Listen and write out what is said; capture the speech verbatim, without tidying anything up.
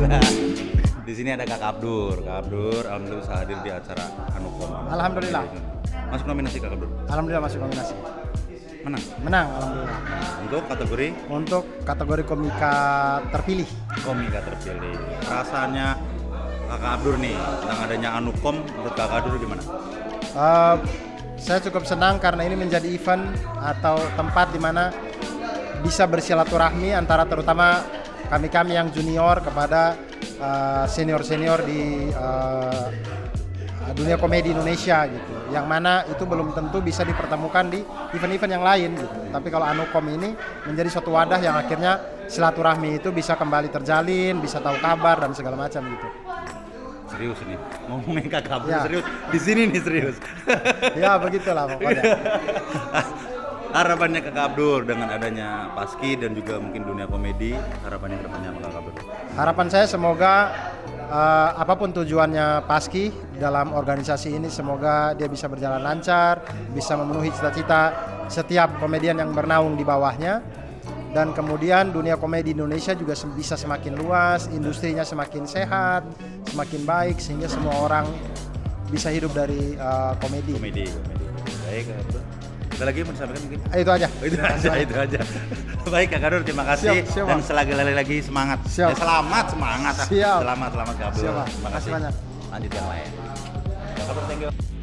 Alhamdulillah. Di sini ada Kak Abdur. Kak Abdur, alhamdulillah bisa hadir di acara Anukom. Alhamdulillah. Masuk nominasi Kak Abdur. Alhamdulillah masuk nominasi. Menang. Menang, alhamdulillah. Untuk kategori Untuk kategori komika terpilih. komika terpilih. Rasanya Kakak Abdur nih tentang adanya Anukom, menurut Kakak Abdur gimana? Uh, saya cukup senang karena ini menjadi event atau tempat di mana bisa bersilaturahmi antara terutama kami-kami yang junior kepada uh, senior-senior di uh, dunia komedi Indonesia gitu. Yang mana itu belum tentu bisa dipertemukan di event-event yang lain gitu. Tapi kalau Anukom ini menjadi suatu wadah yang akhirnya silaturahmi itu bisa kembali terjalin, bisa tahu kabar dan segala macam gitu. Serius ini, ngomongin Kakak Abdur Ya. serius. Di sini nih serius. Ya begitulah pokoknya. Harapannya Kakak Abdur dengan adanya Paski dan juga mungkin dunia komedi, harapannya ke depannya apa Kakak Abdur? Harapan saya semoga uh, apapun tujuannya Paski dalam organisasi ini semoga dia bisa berjalan lancar, bisa memenuhi cita-cita setiap komedian yang bernaung di bawahnya. Dan kemudian dunia komedi Indonesia juga sem- bisa semakin luas, industrinya semakin sehat, semakin baik sehingga semua orang bisa hidup dari uh, komedi. Komedi, komedi. Baik Kakak Abdur. Ada lagi yang mau disampaikan mungkin? Eh, Itu aja. Oh, itu aja, itu aja. Baik Kak Abdur, terima kasih. Siap, siap, dan Bang. selagi lagi semangat. Siap. Eh, selamat, semangat. Siap. Selamat, selamat Kak Abdur. Siap, Bang. Terima kasih. Terima kasih banyak. Lanjut yang lain. Kak Abdur, thank you.